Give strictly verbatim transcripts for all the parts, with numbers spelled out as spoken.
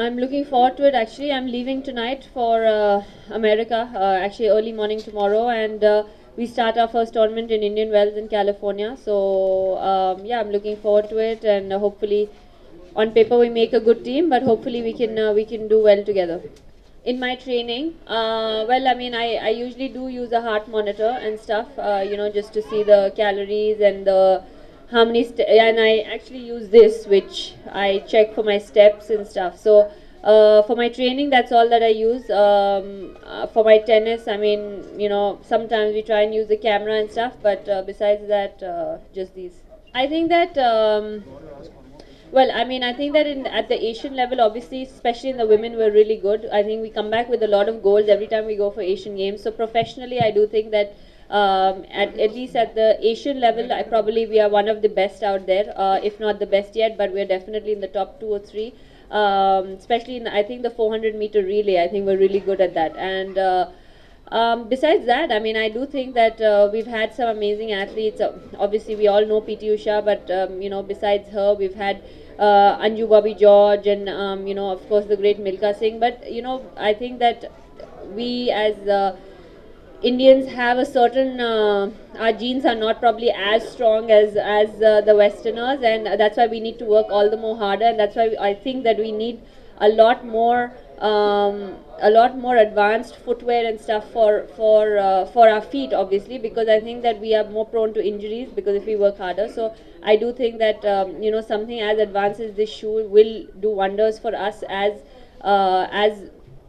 I'm looking forward to it. Actually, I'm leaving tonight for uh, America, uh, actually early morning tomorrow, and uh, we start our first tournament in Indian Wells in California. So um, yeah, I'm looking forward to it, and uh, hopefully, on paper we make a good team, but hopefully we can uh, we can do well together. In my training, uh, well, I mean, I, I usually do use a heart monitor and stuff, uh, you know, just to see the calories and the how many, st- and I actually use this, which I check for my steps and stuff. So uh, for my training, that's all that I use. Um, uh, for my tennis, I mean, you know, sometimes we try and use the camera and stuff, but uh, besides that, uh, just these. I think that. Um, well, I mean, I think that in at the Asian level, obviously, especially in the women, we're really good. I think we come back with a lot of goals every time we go for Asian Games. So professionally, I do think that um, at at least at the Asian level, I probably we are one of the best out there, uh, if not the best yet. But we're definitely in the top two or three. Um, especially in I think the four hundred meter relay. I think we're really good at that. And uh, um, besides that, I mean, I do think that uh, we've had some amazing athletes. Uh, obviously, we all know P T Usha, but um, you know, besides her, we've had uh, Anju Bobby George, and um, you know, of course, the great Milka Singh. But you know, I think that we as uh, Indians have a certain uh, our genes are not probably as strong as as uh, the Westerners, and that's why we need to work all the more harder. And that's why I think that we need a lot more um, a lot more advanced footwear and stuff for for uh, for our feet, obviously, because I think that we are more prone to injuries because if we work harder. So I do think that um, you know something as advanced as this shoe will do wonders for us as uh, as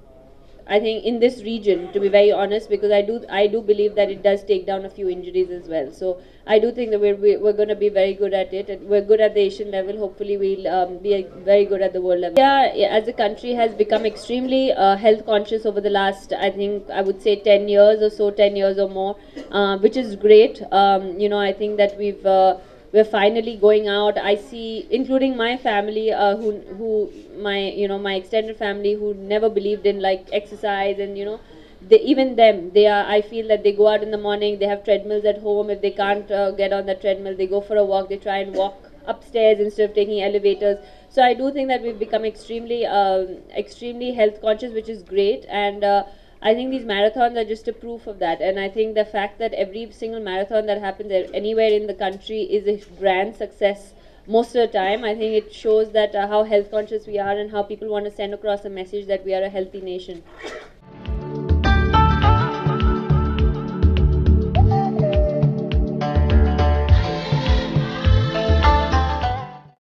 I think in this region, to be very honest, because I do I do believe that it does take down a few injuries as well. So I do think that we're we're going to be very good at it, and we're good at the Asian level. Hopefully, we'll um, be very good at the world level. India, as a country, has become extremely uh, health conscious over the last, I think, I would say ten years or so, ten years or more, uh, which is great. Um, you know, I think that we've uh, we're finally going out. I see, including my family, uh, who who my you know my extended family who never believed in like exercise, and you know they, even them, they are, I feel that they go out in the morning, they have treadmills at home. If they can't uh, get on the treadmill, they go for a walk, they try and walk upstairs instead of taking elevators. So I do think that we've become extremely um, extremely health conscious, which is great. And uh, I think these marathons are just a proof of that. And I think the fact that every single marathon that happens anywhere in the country is a grand success most of the time, I think it shows that uh, how health conscious we are and how people want to send across a message that we are a healthy nation.